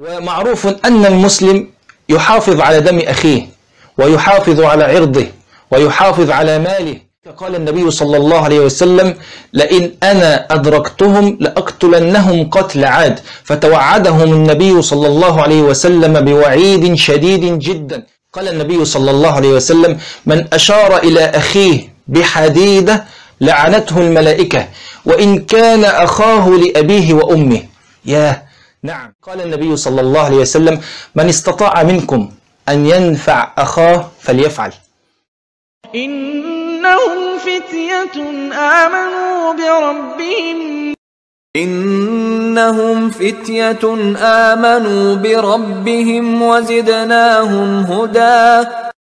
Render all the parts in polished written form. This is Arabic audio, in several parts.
ومعروف أن المسلم يحافظ على دم أخيه ويحافظ على عرضه ويحافظ على ماله. قال النبي صلى الله عليه وسلم: لئن أنا أدركتهم لأقتلنهم قتل عاد. فتوعدهم النبي صلى الله عليه وسلم بوعيد شديد جدا. قال النبي صلى الله عليه وسلم: من أشار إلى أخيه بحديدة لعنته الملائكة وإن كان أخاه لأبيه وأمه. نعم. قال النبي صلى الله عليه وسلم: من استطاع منكم أن ينفع أخاه فليفعل. إنهم فتية آمنوا بربهم وزدناهم هدى.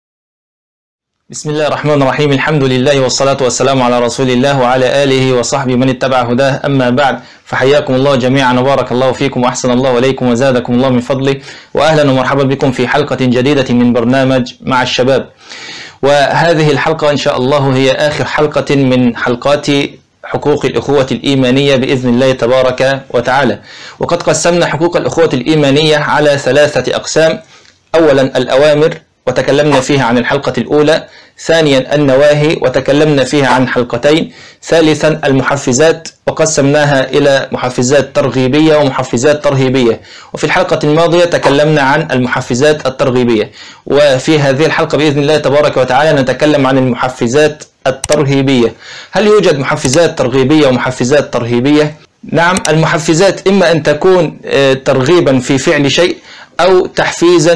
بسم الله الرحمن الرحيم. الحمد لله والصلاة والسلام على رسول الله وعلى آله وصحبه من اتبع هداه. أما بعد، فحياكم الله جميعا وبارك الله فيكم وأحسن الله إليكم وزادكم الله من فضله، وأهلا ومرحبا بكم في حلقة جديدة من برنامج مع الشباب. وهذه الحلقة إن شاء الله هي آخر حلقة من حلقات حقوق الأخوة الإيمانية بإذن الله تبارك وتعالى. وقد قسمنا حقوق الأخوة الإيمانية على 3 أقسام: أولا الأوامر وتكلمنا فيها عن الحلقة الأولى، ثانيا النواهي وتكلمنا فيها عن حلقتين، ثالثا المحفزات وقسمناها إلى محفزات ترغيبية ومحفزات ترهيبية. وفي الحلقة الماضية تكلمنا عن المحفزات الترغيبية، وفي هذه الحلقة بإذن الله تبارك وتعالى نتكلم عن المحفزات الترهيبية. هل يوجد محفزات ترغيبية ومحفزات ترهيبية؟ نعم، المحفزات إما أن تكون ترغيبا في فعل شيء أو تحفيزا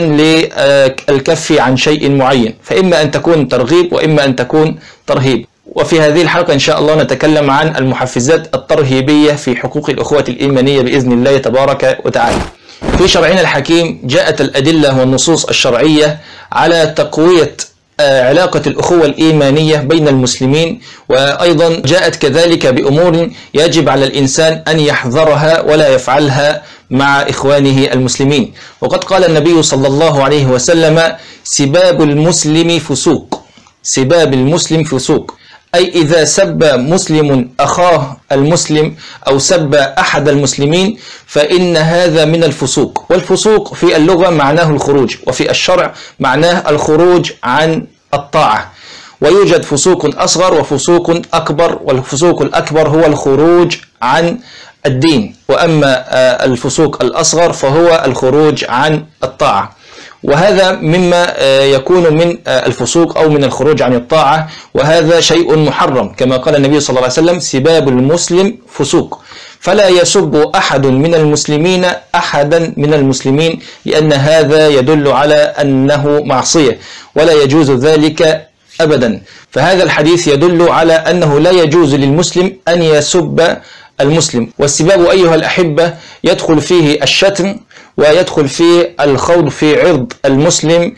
للكف عن شيء معين، فإما أن تكون ترغيب وإما أن تكون ترهيب. وفي هذه الحلقة إن شاء الله نتكلم عن المحفزات الترهيبية في حقوق الأخوة الإيمانية بإذن الله تبارك وتعالى. في شرعنا الحكيم جاءت الأدلة والنصوص الشرعية على تقوية علاقة الأخوة الإيمانية بين المسلمين، وأيضا جاءت كذلك بأمور يجب على الإنسان أن يحذرها ولا يفعلها مع إخوانه المسلمين. وقد قال النبي صلى الله عليه وسلم: سباب المسلم فسوق. سباب المسلم فسوق، أي إذا سب مسلم أخاه المسلم أو سب أحد المسلمين فإن هذا من الفسوق. والفسوق في اللغة معناه الخروج، وفي الشرع معناه الخروج عن الطاعة. ويوجد فسوق أصغر وفسوق أكبر، والفسوق الأكبر هو الخروج عن الدين، وأما الفسوق الأصغر فهو الخروج عن الطاعة. وهذا مما يكون من الفسوق أو من الخروج عن الطاعة، وهذا شيء محرم كما قال النبي صلى الله عليه وسلم: سباب المسلم فسوق. فلا يسب أحد من المسلمين أحدا من المسلمين، لأن هذا يدل على أنه معصية ولا يجوز ذلك أبدا. فهذا الحديث يدل على أنه لا يجوز للمسلم أن يسب المسلم. والسباب أيها الأحبة يدخل فيه الشتم، ويدخل فيه الخوض في عرض المسلم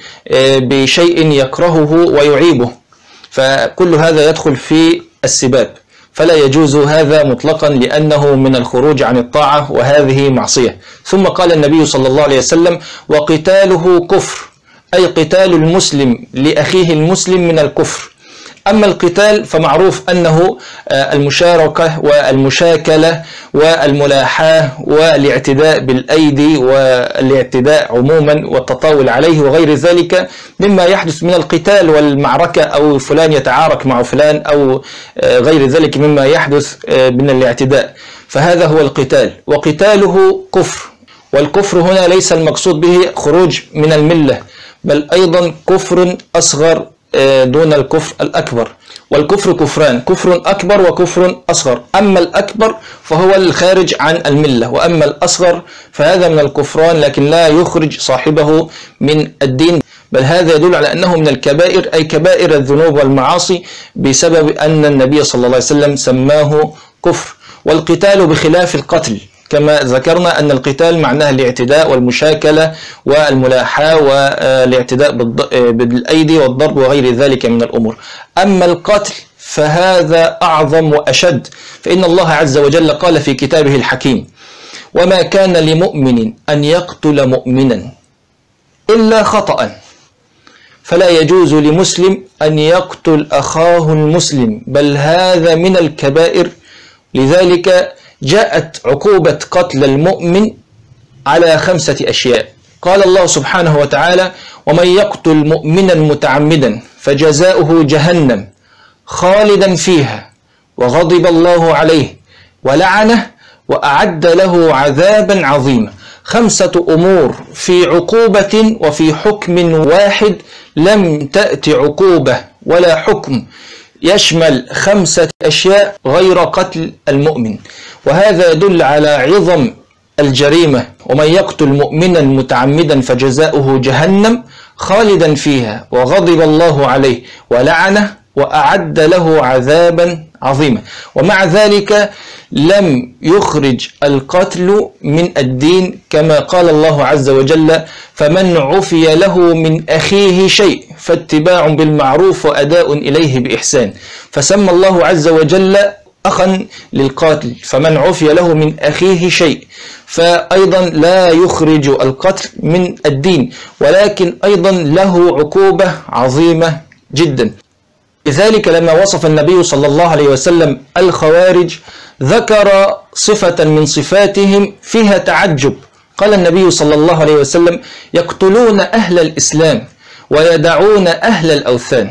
بشيء يكرهه ويعيبه، فكل هذا يدخل في السباب، فلا يجوز هذا مطلقا لأنه من الخروج عن الطاعة وهذه معصية. ثم قال النبي صلى الله عليه وسلم: وقتاله كفر، أي قتال المسلم لأخيه المسلم من الكفر. أما القتال فمعروف أنه المشاركة والمشاكلة والملاحاة والاعتداء بالأيدي والاعتداء عموما والتطاول عليه وغير ذلك مما يحدث من القتال والمعركة، أو فلان يتعارك مع فلان أو غير ذلك مما يحدث من الاعتداء، فهذا هو القتال. وقتاله كفر، والكفر هنا ليس المقصود به خروج من الملة، بل أيضا كفر أصغر دون الكفر الأكبر. والكفر كفران: كفر أكبر وكفر أصغر. أما الأكبر فهو الخارج عن الملة، وأما الأصغر فهذا من الكفران لكن لا يخرج صاحبه من الدين، بل هذا يدل على أنه من الكبائر، أي كبائر الذنوب والمعاصي، بسبب أن النبي صلى الله عليه وسلم سماه كفر. والقتال بخلاف القتل، كما ذكرنا أن القتال معناه الاعتداء والمشاكلة والملاحاة والاعتداء بالأيدي والضرب وغير ذلك من الأمور. أما القتل فهذا أعظم وأشد، فإن الله عز وجل قال في كتابه الحكيم: وما كان لمؤمن أن يقتل مؤمنا إلا خطأ، فلا يجوز لمسلم أن يقتل أخاه المسلم، بل هذا من الكبائر. لذلك جاءت عقوبة قتل المؤمن على 5 أشياء. قال الله سبحانه وتعالى: ومن يقتل مؤمنا متعمدا فجزاؤه جهنم خالدا فيها وغضب الله عليه ولعنه وأعد له عذابا عظيما. 5 أمور في عقوبة وفي حكم واحد، لم تأتي عقوبة ولا حكم يشمل 5 أشياء غير قتل المؤمن، وهذا يدل على عظم الجريمة. ومن يقتل مؤمنا متعمدا فجزاؤه جهنم خالدا فيها وغضب الله عليه ولعنه وأعد له عذابا عظيما. ومع ذلك لم يخرج القتل من الدين، كما قال الله عز وجل: فمن عفي له من أخيه شيء فاتباع بالمعروف وأداء إليه بإحسان. فسمى الله عز وجل أخا للقاتل، فمن عفي له من أخيه شيء، فأيضا لا يخرج القتل من الدين، ولكن أيضا له عقوبة عظيمة جدا. لذلك لما وصف النبي صلى الله عليه وسلم الخوارج ذكر صفة من صفاتهم فيها تعجب. قال النبي صلى الله عليه وسلم: يقتلون أهل الإسلام ويدعون أهل الأوثان.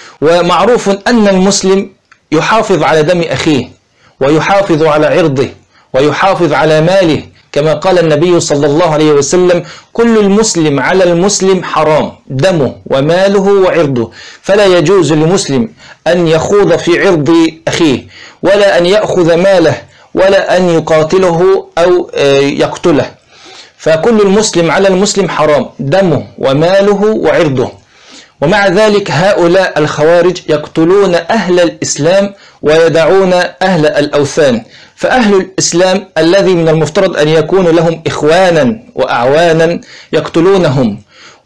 ومعروف أن المسلم يحافظ على دم أخيه ويحافظ على عرضه ويحافظ على ماله، كما قال النبي صلى الله عليه وسلم: كل المسلم على المسلم حرام دمه وماله وعرضه، فلا يجوز لمسلم أن يخوض في عرض أخيه ولا أن يأخذ ماله ولا أن يقاتله أو يقتله. فكل المسلم على المسلم حرام دمه وماله وعرضه. ومع ذلك هؤلاء الخوارج يقتلون أهل الإسلام ويدعون أهل الأوثان. فأهل الإسلام الذي من المفترض أن يكون لهم إخوانا وأعوانا يقتلونهم،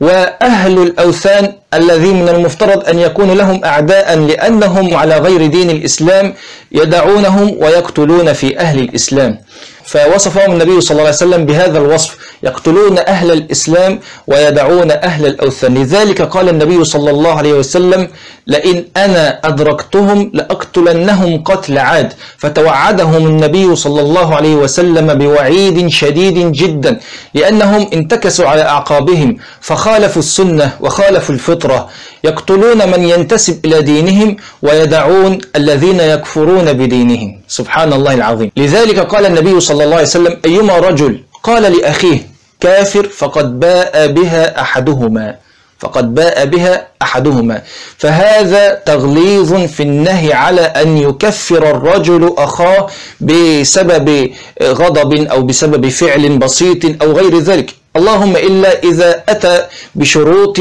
وأهل الأوثان الذي من المفترض أن يكون لهم أعداء لأنهم على غير دين الإسلام يدعونهم ويقتلون في أهل الإسلام. فوصفهم النبي صلى الله عليه وسلم بهذا الوصف: يقتلون أهل الإسلام ويدعون أهل الأوثان. لذلك قال النبي صلى الله عليه وسلم: لئن أنا أدركتهم لأقتلنهم قتل عاد. فتوعدهم النبي صلى الله عليه وسلم بوعيد شديد جدا، لأنهم انتكسوا على أعقابهم فخالفوا السنة وخالفوا الفطرة، يقتلون من ينتسب إلى دينهم ويدعون الذين يكفرون بدينهم. سبحان الله العظيم. لذلك قال النبي صلى الله عليه وسلم: أيما رجل قال لأخيه كافر فقد باء بها أحدهما. فهذا تغليظ في النهي على أن يكفر الرجل أخاه بسبب غضب أو بسبب فعل بسيط أو غير ذلك، اللهم إلا إذا أتى بشروط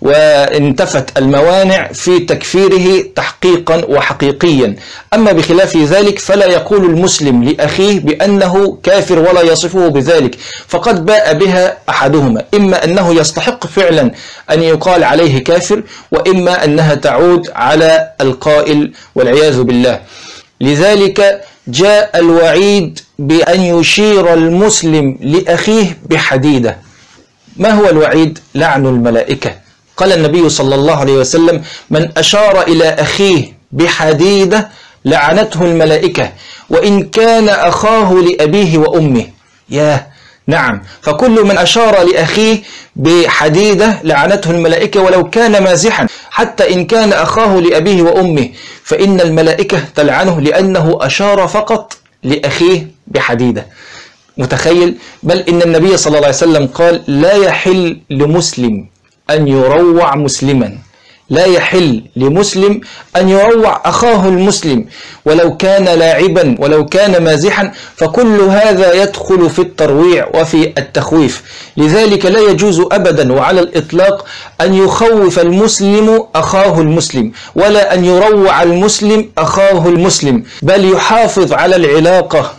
وانتفت الموانع في تكفيره تحقيقا وحقيقيا. أما بخلاف ذلك فلا يقول المسلم لأخيه بأنه كافر ولا يصفه بذلك، فقد باء بها أحدهما، إما أنه يستحق فعلا أن يقال عليه كافر، وإما أنها تعود على القائل والعياذ بالله. لذلك جاء الوعيد بأن يشير المسلم لأخيه بحديدة. ما هو الوعيد؟ لعن الملائكة. قال النبي صلى الله عليه وسلم: من أشار إلى أخيه بحديدة لعنته الملائكة وإن كان أخاه لأبيه وأمه. نعم، فكل من أشار لأخيه بحديدة لعنته الملائكة ولو كان مازحا، حتى إن كان أخاه لأبيه وأمه فإن الملائكة تلعنه لأنه أشار فقط لأخيه بحديدة. متخيل؟ بل إن النبي صلى الله عليه وسلم قال: لا يحل لمسلم أن يروع مسلما، لا يحل لمسلم أن يروع أخاه المسلم ولو كان لاعبا ولو كان مازحا، فكل هذا يدخل في الترويع وفي التخويف. لذلك لا يجوز أبدا وعلى الإطلاق أن يخوف المسلم أخاه المسلم ولا أن يروع المسلم أخاه المسلم، بل يحافظ على العلاقة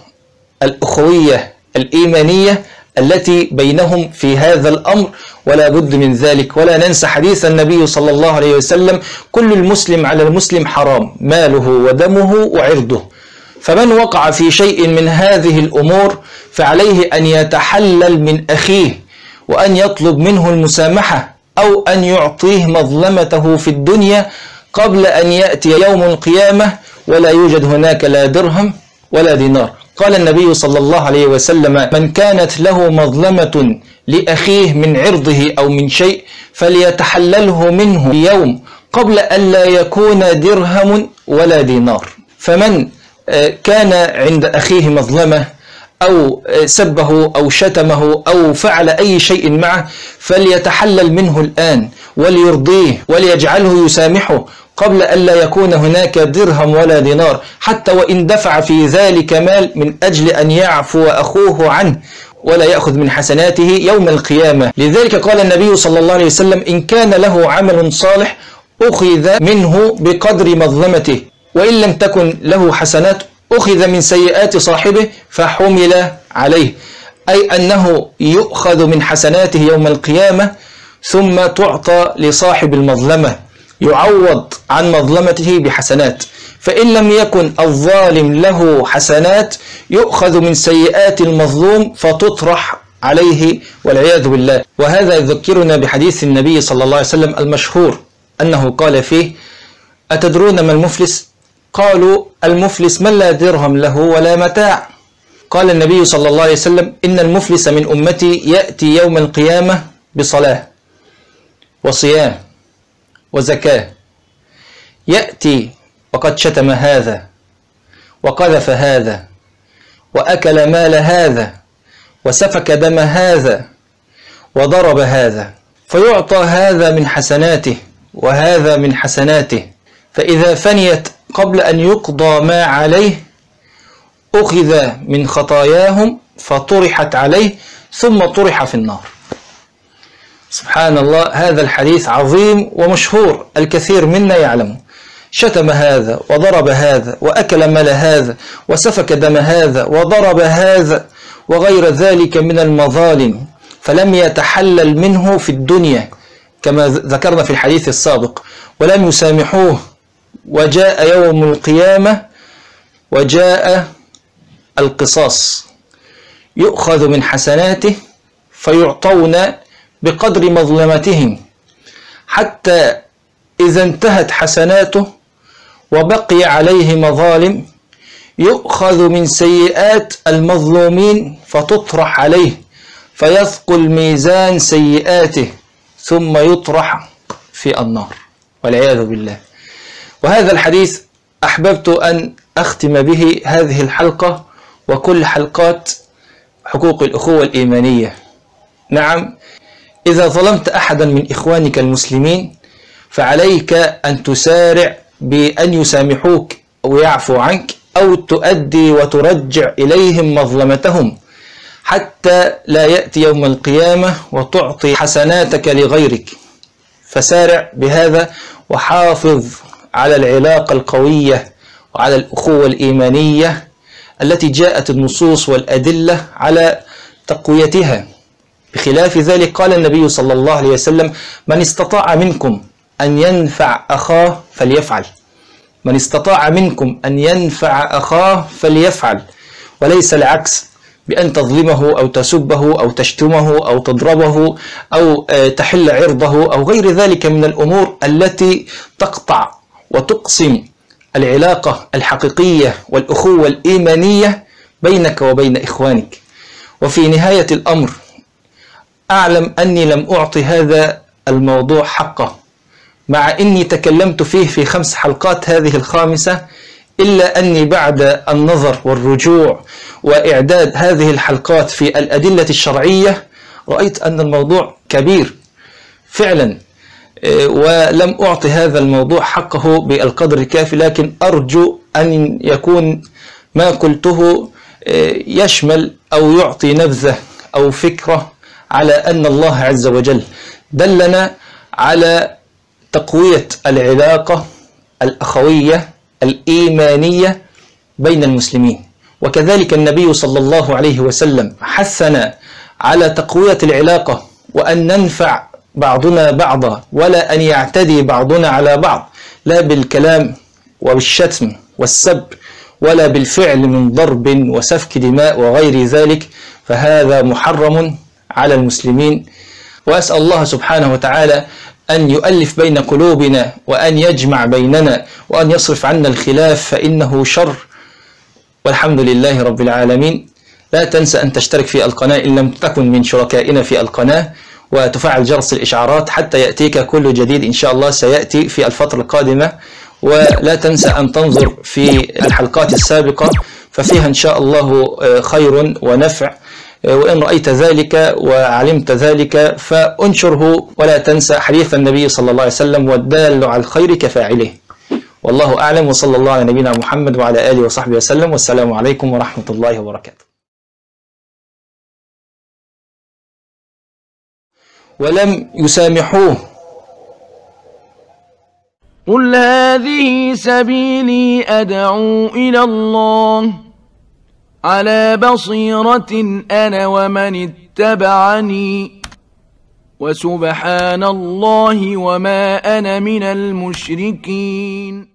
الأخوية الإيمانية التي بينهم في هذا الأمر، ولا بد من ذلك. ولا ننسى حديث النبي صلى الله عليه وسلم: كل المسلم على المسلم حرام ماله ودمه وعرضه. فمن وقع في شيء من هذه الأمور فعليه أن يتحلل من أخيه وأن يطلب منه المسامحة أو أن يعطيه مظلمته في الدنيا قبل أن يأتي يوم القيامة ولا يوجد هناك لا درهم ولا دينار. قال النبي صلى الله عليه وسلم: من كانت له مظلمة لأخيه من عرضه أو من شيء فليتحلله منه اليوم قبل أن لا يكون درهم ولا دينار. فمن كان عند أخيه مظلمة أو سبه أو شتمه أو فعل أي شيء معه فليتحلل منه الآن وليرضيه وليجعله يسامحه قبل أن لا يكون هناك درهم ولا دينار، حتى وإن دفع في ذلك مال من أجل أن يعفو أخوه عنه ولا يأخذ من حسناته يوم القيامة. لذلك قال النبي صلى الله عليه وسلم: إن كان له عمل صالح أخذ منه بقدر مظلمته، وإن لم تكن له حسنات أخذ من سيئات صاحبه فحمل عليه، أي أنه يؤخذ من حسناته يوم القيامة ثم تعطى لصاحب المظلمة، يعوض عن مظلمته بحسنات. فإن لم يكن الظالم له حسنات يؤخذ من سيئات المظلوم فتطرح عليه والعياذ بالله. وهذا يذكرنا بحديث النبي صلى الله عليه وسلم المشهور أنه قال فيه: أتدرون ما المفلس؟ قالوا: المفلس من لا درهم له ولا متاع. قال النبي صلى الله عليه وسلم: إن المفلس من أمتي يأتي يوم القيامة بصلاة وصيام وزكاة، يأتي وقد شتم هذا وقذف هذا وأكل مال هذا وسفك دم هذا وضرب هذا، فيعطى هذا من حسناته وهذا من حسناته، فإذا فنيت قبل أن يقضى ما عليه أخذ من خطاياهم فطرحت عليه ثم طرح في النار. سبحان الله، هذا الحديث عظيم ومشهور، الكثير منا يعلمه. شتم هذا وضرب هذا وأكل مال هذا وسفك دم هذا وضرب هذا وغير ذلك من المظالم، فلم يتحلل منه في الدنيا كما ذكرنا في الحديث السابق، ولم يسامحوه، وجاء يوم القيامة وجاء القصاص، يؤخذ من حسناته فيعطون بقدر مظلمتهم، حتى إذا انتهت حسناته وبقي عليه مظالم يؤخذ من سيئات المظلومين فتطرح عليه فيثقل ميزان سيئاته ثم يطرح في النار والعياذ بالله. وهذا الحديث أحببت أن أختم به هذه الحلقة وكل حلقات حقوق الأخوة الإيمانية. نعم، إذا ظلمت أحدا من إخوانك المسلمين فعليك أن تسارع بأن يسامحوك أو يعفو عنك، أو تؤدي وترجع إليهم مظلمتهم حتى لا يأتي يوم القيامة وتعطي حسناتك لغيرك. فسارع بهذا وحافظ على العلاقة القوية وعلى الأخوة الإيمانية التي جاءت النصوص والأدلة على تقويتها. بخلاف ذلك قال النبي صلى الله عليه وسلم: من استطاع منكم أن ينفع أخاه فليفعل، من استطاع منكم أن ينفع أخاه فليفعل، وليس العكس بأن تظلمه أو تسبه أو تشتمه أو تضربه أو تحل عرضه أو غير ذلك من الأمور التي تقطع وتقسم العلاقة الحقيقية والأخوة الإيمانية بينك وبين إخوانك. وفي نهاية الأمر أعلم أني لم أعطي هذا الموضوع حقه، مع أني تكلمت فيه في 5 حلقات، هذه ال5، إلا أني بعد النظر والرجوع وإعداد هذه الحلقات في الأدلة الشرعية رأيت أن الموضوع كبير فعلا، ولم أعطي هذا الموضوع حقه بالقدر الكافي. لكن أرجو أن يكون ما قلته يشمل أو يعطي نبذة أو فكرة على أن الله عز وجل دلنا على تقوية العلاقة الأخوية الإيمانية بين المسلمين، وكذلك النبي صلى الله عليه وسلم حثنا على تقوية العلاقة وأن ننفع بعضنا بعضا، ولا أن يعتدي بعضنا على بعض، لا بالكلام وبالشتم والسب ولا بالفعل من ضرب وسفك دماء وغير ذلك، فهذا محرم على المسلمين. وأسأل الله سبحانه وتعالى أن يؤلف بين قلوبنا وأن يجمع بيننا وأن يصرف عنا الخلاف، فإنه شر والحمد لله رب العالمين. لا تنسى أن تشترك في القناة إن لم تكن من شركائنا في القناة، وتفعل جرس الإشعارات حتى يأتيك كل جديد إن شاء الله سيأتي في الفترة القادمة. ولا تنسى أن تنظر في الحلقات السابقة ففيها إن شاء الله خير ونفع، وإن رأيت ذلك وعلمت ذلك فانشره. ولا تنسى حديث النبي صلى الله عليه وسلم: والدال على الخير كفاعله. والله أعلم، وصلى الله على نبينا محمد وعلى آله وصحبه وسلم، والسلام عليكم ورحمة الله وبركاته. ولم يسامحوه. قل هذه سبيلي أدعو إلى الله على بصيرة أنا ومن اتبعني، وسبحان الله وما أنا من المشركين.